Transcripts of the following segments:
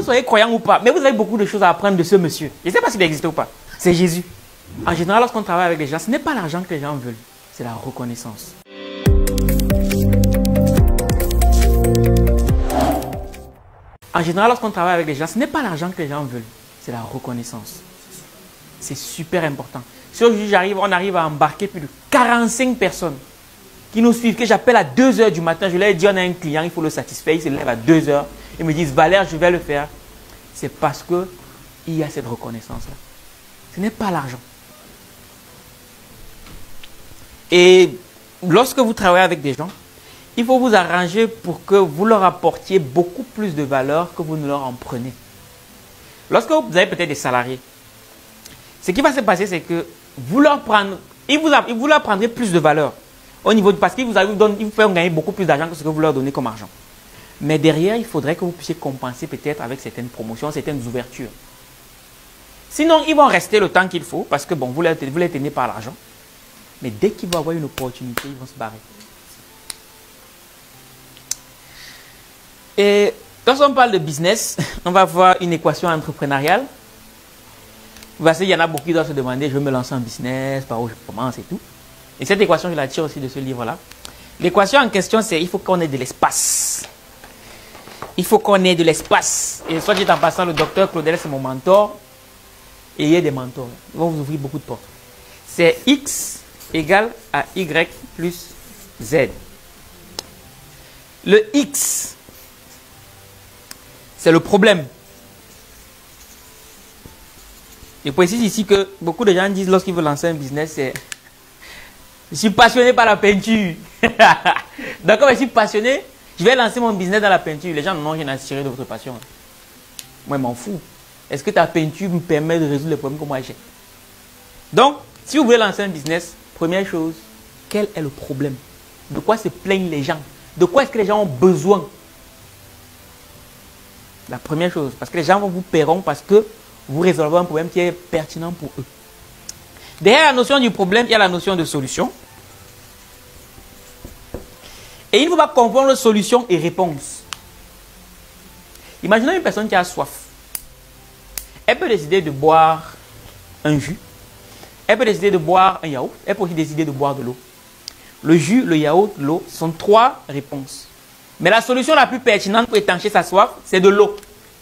soyez croyant ou pas, mais vous avez beaucoup de choses à apprendre de ce monsieur. Je ne sais pas s'il existe ou pas. C'est Jésus. En général, lorsqu'on travaille avec les gens, ce n'est pas l'argent que les gens veulent, c'est la reconnaissance. En général, lorsqu'on travaille avec les gens, ce n'est pas l'argent que les gens veulent, c'est la reconnaissance. C'est super important. Si aujourd'hui on arrive à embarquer plus de 45 personnes qui nous suivent, que j'appelle à 2 h du matin, je leur dis on a un client, il faut le satisfaire, il se lève à 2 h, ils me disent Valère, je vais le faire. C'est parce qu'il y a cette reconnaissance-là. Ce n'est pas l'argent. Et lorsque vous travaillez avec des gens, il faut vous arranger pour que vous leur apportiez beaucoup plus de valeur que vous ne leur en prenez. Lorsque vous avez peut-être des salariés, ce qui va se passer, c'est que vous leur prendrez plus de valeur au niveau parce qu'ils vous font gagner beaucoup plus d'argent que ce que vous leur donnez comme argent. Mais derrière, il faudrait que vous puissiez compenser peut-être avec certaines promotions, certaines ouvertures. Sinon, ils vont rester le temps qu'il faut parce que bon, vous les tenez par l'argent. Mais dès qu'ils vont avoir une opportunité, ils vont se barrer. Et lorsqu'on parle de business, on va voir une équation entrepreneuriale. Parce qu'il y en a beaucoup qui doivent se demander, je veux me lancer en business, par où je commence et tout. Et cette équation, je la tire aussi de ce livre-là. L'équation en question, c'est il faut qu'on ait de l'espace. Il faut qu'on ait de l'espace. Et soit dit en passant, le docteur Claudel, c'est mon mentor. Et il y a des mentors. Ils vont vous ouvrir beaucoup de portes. C'est X égale à Y plus Z. Le X, c'est le problème. Je précise ici que beaucoup de gens disent lorsqu'ils veulent lancer un business, c'est je suis passionné par la peinture. Donc comme je suis passionné, je vais lancer mon business dans la peinture. Les gens n'ont rien à tirer de votre passion. Moi, je m'en fous. Est-ce que ta peinture me permet de résoudre les problèmes que moi j'ai? Donc, si vous voulez lancer un business, première chose, quel est le problème? De quoi se plaignent les gens? De quoi est-ce que les gens ont besoin? La première chose, parce que les gens vous paieront parce que vous résolvez un problème qui est pertinent pour eux. Derrière la notion du problème, il y a la notion de solution. Et il ne faut pas confondre solution et réponse. Imaginez une personne qui a soif. Elle peut décider de boire un jus. Elle peut décider de boire un yaourt. Elle peut aussi décider de boire de l'eau. Le jus, le yaourt, l'eau sont 3 réponses. Mais la solution la plus pertinente pour étancher sa soif, c'est de l'eau.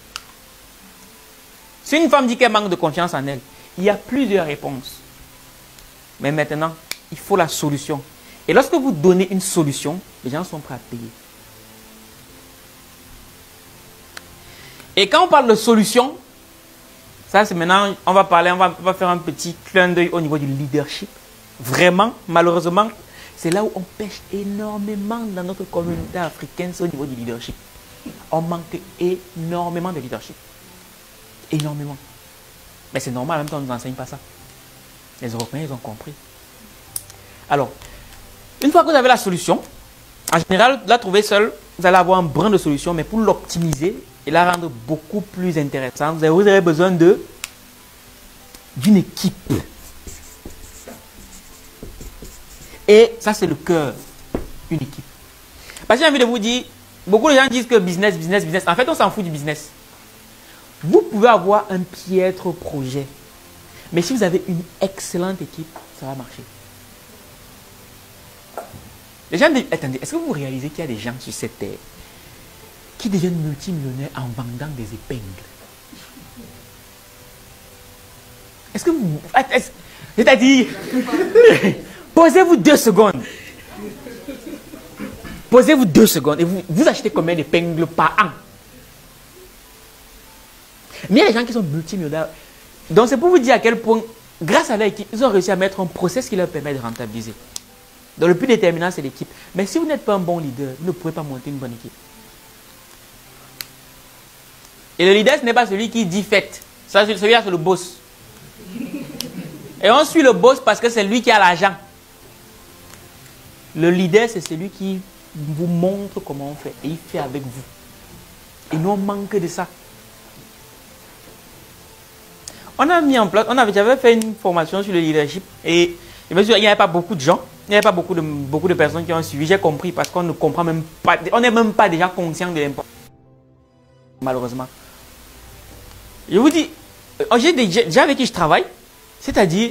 Si une femme dit qu'elle manque de confiance en elle, il y a plusieurs réponses. Mais maintenant, il faut la solution. Et lorsque vous donnez une solution, les gens sont prêts à payer. Et quand on parle de solution, ça c'est maintenant, on va faire un petit clin d'œil au niveau du leadership. Vraiment, malheureusement, c'est là où on pêche énormément dans notre communauté africaine, c'est au niveau du leadership. On manque énormément de leadership. Énormément. Mais c'est normal, en même temps, on ne nous enseigne pas ça. Les Européens, ils ont compris. Alors, une fois que vous avez la solution, en général, la trouver seule, vous allez avoir un brin de solution, mais pour l'optimiser et la rendre beaucoup plus intéressante, vous avez besoin d'une équipe. Et ça, c'est le cœur, une équipe. Parce que j'ai envie de vous dire, beaucoup de gens disent que business, business, business. En fait, on s'en fout du business. Vous pouvez avoir un piètre projet. Mais si vous avez une excellente équipe, ça va marcher. Les gens disent, attendez, est-ce que vous réalisez qu'il y a des gens sur cette terre qui deviennent multimillionnaires en vendant des épingles? Est-ce que vous... C'est-à-dire... Posez-vous 2 secondes. Posez-vous 2 secondes et vous achetez combien d'épingles par an? Mais il y a des gens qui sont multimillionnaires. Donc c'est pour vous dire à quel point, grâce à leur équipe, ils ont réussi à mettre un process qui leur permet de rentabiliser. Donc le plus déterminant, c'est l'équipe. Mais si vous n'êtes pas un bon leader, vous ne pouvez pas monter une bonne équipe. Et le leader, ce n'est pas celui qui dit faites. Celui-là, c'est le boss. Et on suit le boss parce que c'est lui qui a l'argent. Le leader, c'est celui qui vous montre comment on fait. Et il fait avec vous. Et nous, on manque de ça. On a mis en place, j'avais fait une formation sur le leadership. Et bien sûr, il n'y avait pas beaucoup de gens. Il n'y avait pas beaucoup de personnes qui ont suivi. J'ai compris parce qu'on ne comprend même pas. On n'est même pas déjà conscient de l'importance. Malheureusement. Je vous dis, j'ai des gens avec qui je travaille, c'est-à-dire,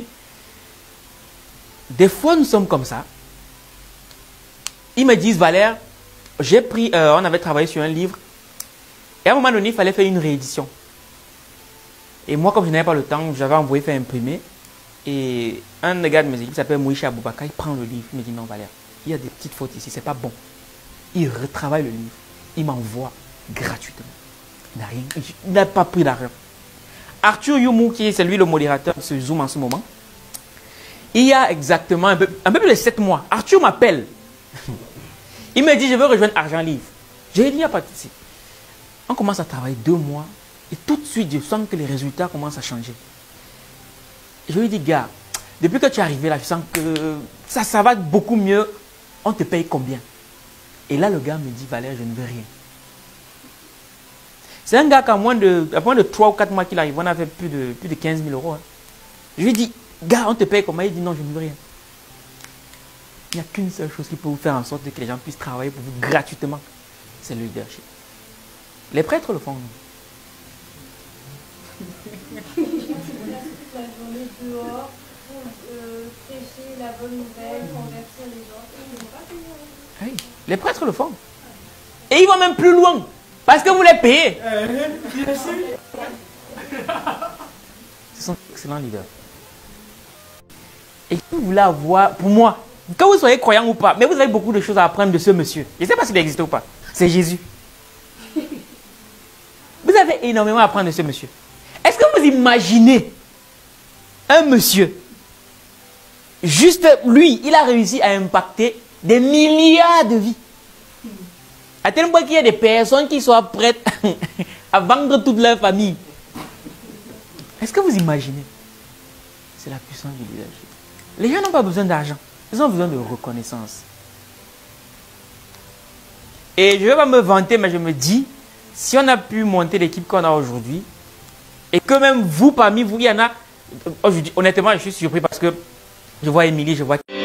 des fois nous sommes comme ça. Ils me disent, Valère, j'ai pris, on avait travaillé sur un livre, et à un moment donné, il fallait faire une réédition. Et moi, comme je n'avais pas le temps, j'avais envoyé faire imprimer. Et un des gars de mes équipes, qui s'appelle Moïse Aboubaka, il prend le livre, il me dit, non Valère, il y a des petites fautes ici, c'est pas bon. Il retravaille le livre, il m'envoie gratuitement. Il n'a pas pris d'argent. Arthur Youmou, qui est celui le modérateur de ce Zoom en ce moment, il y a exactement un peu plus de 7 mois, Arthur m'appelle. Il me dit, je veux rejoindre Argent Livre. Je lui ai dit, il n'y a pas de souci. On commence à travailler 2 mois et tout de suite, je sens que les résultats commencent à changer. Je lui ai dit, gars, depuis que tu es arrivé là, je sens que ça va beaucoup mieux. On te paye combien? Et là, le gars me dit, Valère, je ne veux rien. C'est un gars qu'à moins de 3 ou 4 mois qu'il arrive, on avait plus de 15 000 euros. Hein. Je lui ai dit, gars, on te paye combien? Il dit, non, je ne veux rien. Il n'y a qu'une seule chose qui peut vous faire en sorte que les gens puissent travailler pour vous gratuitement. C'est le leadership. Les prêtres le font. La journée dehors pour prêcher la bonne nouvelle, convertir les gens. Ils n'ont pas payé. Oui, les prêtres le font. Et ils vont même plus loin. Parce que vous les payez. Ce sont d'excellents leaders. Et si vous voulez avoir, pour moi, que vous soyez croyant ou pas, mais vous avez beaucoup de choses à apprendre de ce monsieur. Je ne sais pas s'il existe ou pas. C'est Jésus. Vous avez énormément à apprendre de ce monsieur. Est-ce que vous imaginez un monsieur, juste lui, il a réussi à impacter des milliards de vies. À tel point qu'il y a des personnes qui sont prêtes à vendre toute leur famille. Est-ce que vous imaginez? C'est la puissance du leadership. Les gens n'ont pas besoin d'argent. Ils ont besoin de reconnaissance. Et je ne vais pas me vanter, mais je me dis, si on a pu monter l'équipe qu'on a aujourd'hui, et que même vous, parmi vous, il y en a, aujourd'hui, honnêtement, je suis surpris parce que je vois Émilie, je vois...